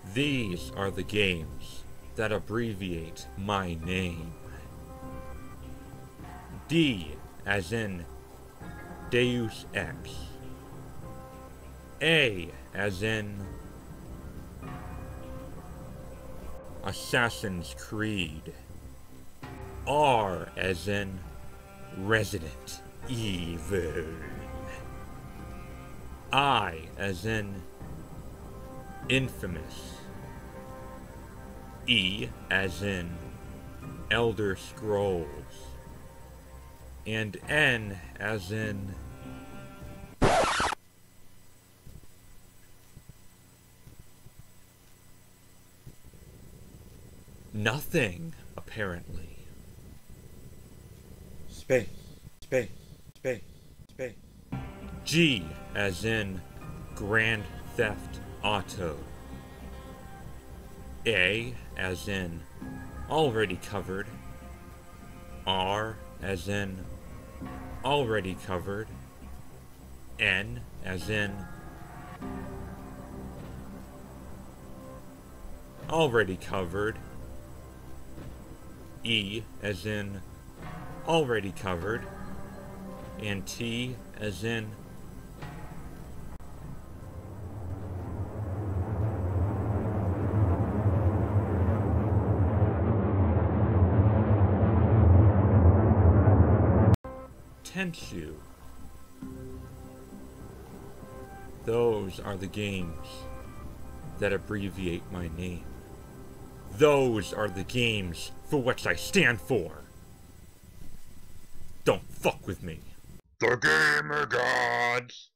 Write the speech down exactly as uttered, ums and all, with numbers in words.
These are the games that abbreviate my name. D as in Deus Ex. A as in Assassin's Creed. R as in Resident Evil. I as in Infamous. E as in Elder Scrolls. And N as in nothing, apparently. Space, space, space, space. G as in Grand Theft Auto. A as in already covered. R as in already covered. N as in already covered. E as in already covered. And T as in Tenchu. Those are the games that abbreviate my name. Those are the games for which I stand for. Don't fuck with me. The Gamer Gods!